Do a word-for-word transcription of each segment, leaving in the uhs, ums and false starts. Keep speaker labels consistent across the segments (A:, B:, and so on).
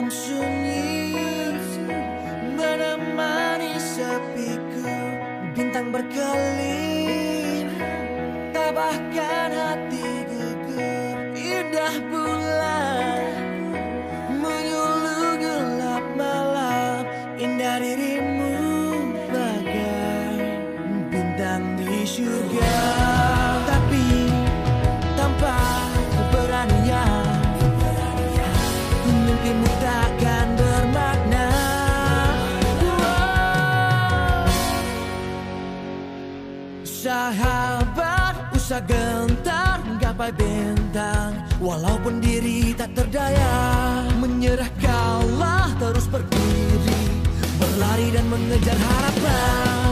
A: malam sunyi menemani sepiku, bintang berkelip tabahkan hati gugur. Indah bulan menyuluh gelap malam, indah dirimu bagai bintang di surga. Tapi tanpa keberanian mimpimu takkan bermakna. Wow. Sahabat, usah gentar menggapai bintang, walaupun diri tak terdaya. Menyerah kalah, terus berdiri, berlari dan mengejar harapan.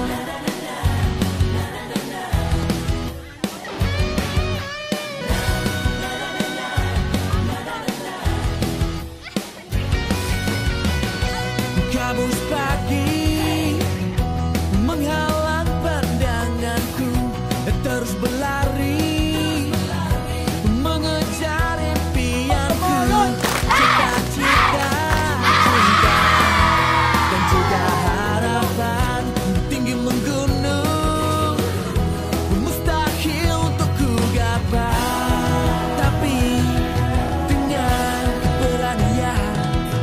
A: Kabus pagi menghalang pandanganku, terus berlari mengejar impianku, cita-cita, cinta dan juga harapan tinggi menggunung, mustahil untuk ku gapai. Tapi dengan keberanian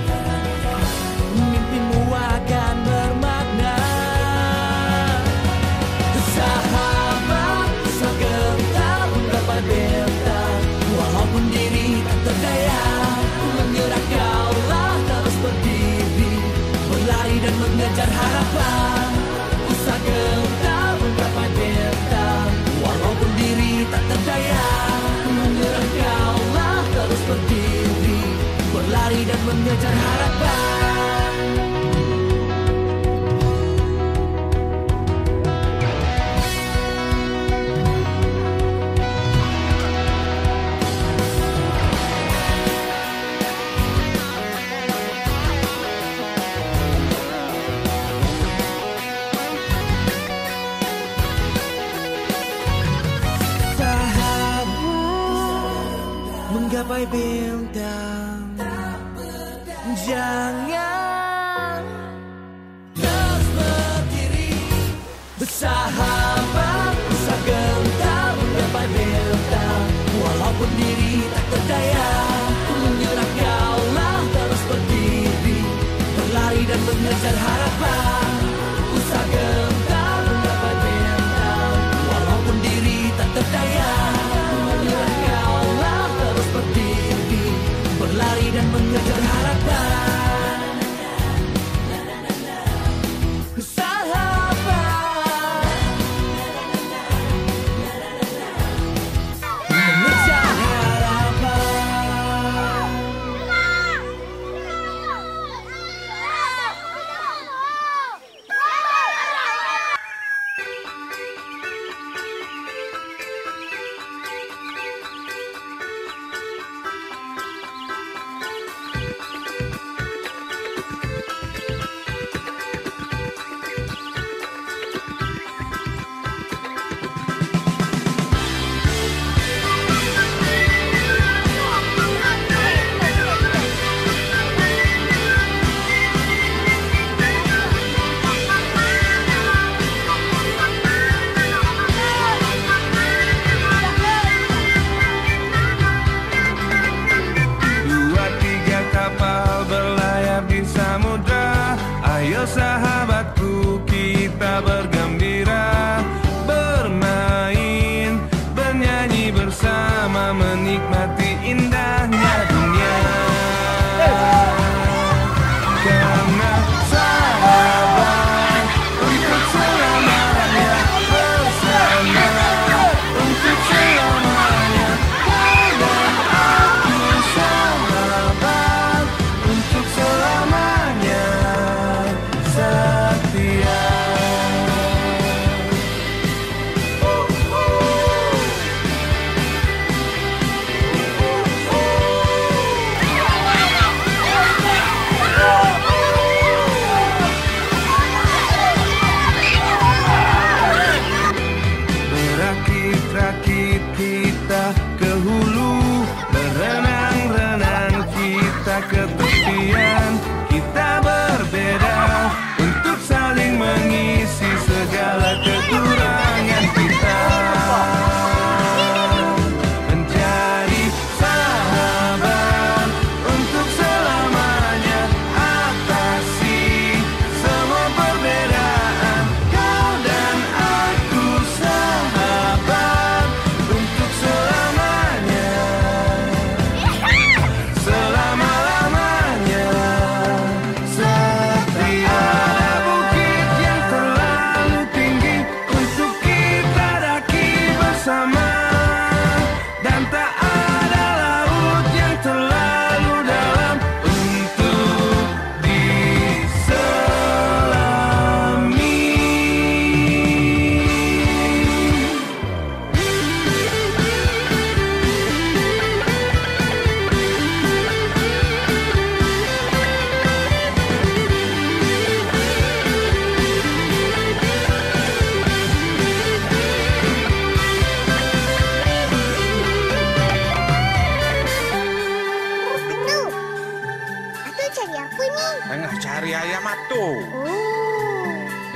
A: mimpimu akan bermakna. Sahabat, usah gentar menggapai bintang, walaupun diri tak terdaya. Menyerah kaulah, terus berdiri, berlari dan mengejar harapan. Usah gentar menggapai bintang, walaupun diri tak terdaya. Menyerah kaulah, terus berdiri, berlari dan mengejar harapan. Menggapai bintang, jangan terus berdiri. Bersahabat, usah gentar menggapai bintang, walaupun diri tak terdaya. Menyerah kaulah, terus berdiri, berlari dan mengejar harapan. Usah gentar menggapai bintang, walaupun diri tak terdaya. Menyerah kaulah, terus berdiri,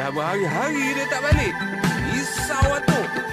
B: Dah berhari-hari dia tak balik. Risau tu.